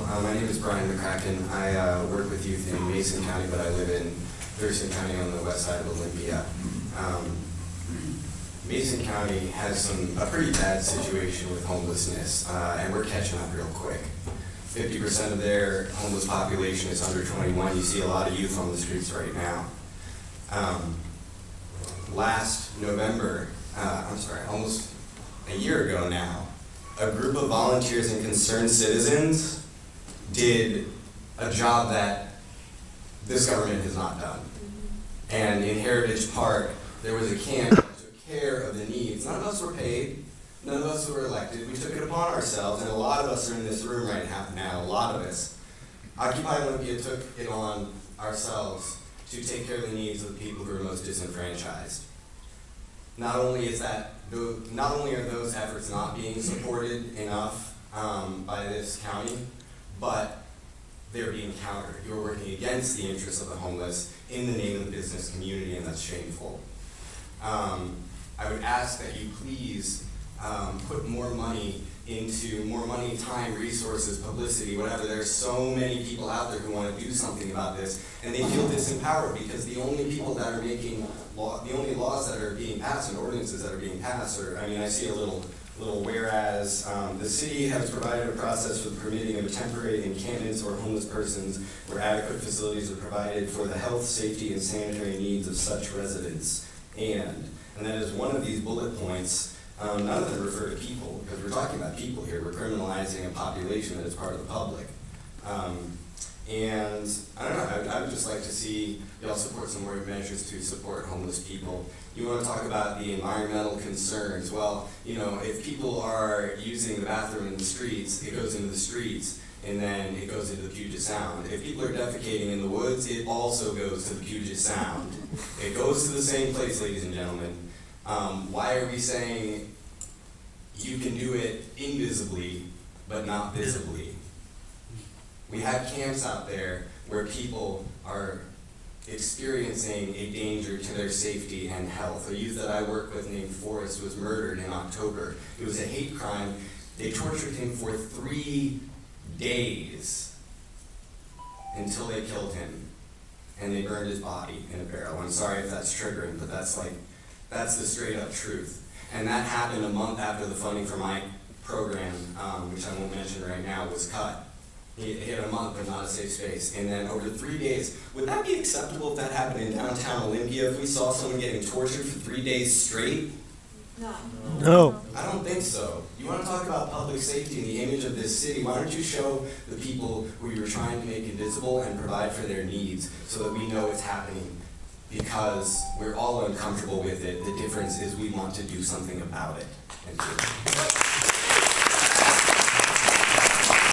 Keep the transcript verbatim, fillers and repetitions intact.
Uh, my name is Brian McCracken. I uh, work with youth in Mason County, but I live in Thurston County on the west side of Olympia. Um, Mason County has some a pretty bad situation with homelessness, uh, and we're catching up real quick. fifty percent of their homeless population is under twenty-one. You see a lot of youth on the streets right now. Um, last November, uh, I'm sorry, almost a year ago now, a group of volunteers and concerned citizens did a job that this government has not done. And in Heritage Park, there was a camp that took care of the needs. None of us were paid. None of us were elected. We took it upon ourselves, and a lot of us are in this room right now, a lot of us. Occupy Olympia took it on ourselves to take care of the needs of the people who are most disenfranchised. Not only is that, not only are those efforts not being supported enough um, by this county, but they're being countered. You're working against the interests of the homeless in the name of the business community, and that's shameful. Um, I would ask that you please um, put more money into more money, time, resources, publicity, whatever. There's so many people out there who want to do something about this, and they feel disempowered because the only people that are making law, the only laws that are being passed and ordinances that are being passed are, I mean, I see a little, little whereas um, the city has provided a process for the permitting of temporary encampments or homeless persons where adequate facilities are provided for the health, safety, and sanitary needs of such residents. And, and that is one of these bullet points. Um, none of them refer to people, because we're talking about people here. We're criminalizing a population that is part of the public. Um, and I don't know, I would, I would just like to see y'all support some more measures to support homeless people. You want to talk about the environmental concerns. Well, you know, if people are using the bathroom in the streets, it goes into the streets, and then it goes into the Puget Sound. If people are defecating in the woods, it also goes to the Puget Sound. It goes to the same place, ladies and gentlemen. Um, why are we saying you can do it invisibly, but not visibly? We have camps out there where people are experiencing a danger to their safety and health. A youth that I work with named Forrest was murdered in October. It was a hate crime. They tortured him for three days until they killed him, and they burned his body in a barrel. I'm sorry if that's triggering, but that's like, that's the straight up truth. And that happened a month after the funding for my program, um, which I won't mention right now, was cut. It hit a month, but not a safe space. And then over three days, would that be acceptable if that happened in downtown Olympia, if we saw someone getting tortured for three days straight? No. No. I don't think so. You want to talk about public safety and the image of this city, why don't you show the people who you're trying to make invisible and provide for their needs so that we know it's happening, because we're all uncomfortable with it. The difference is we want to do something about it. Thank you.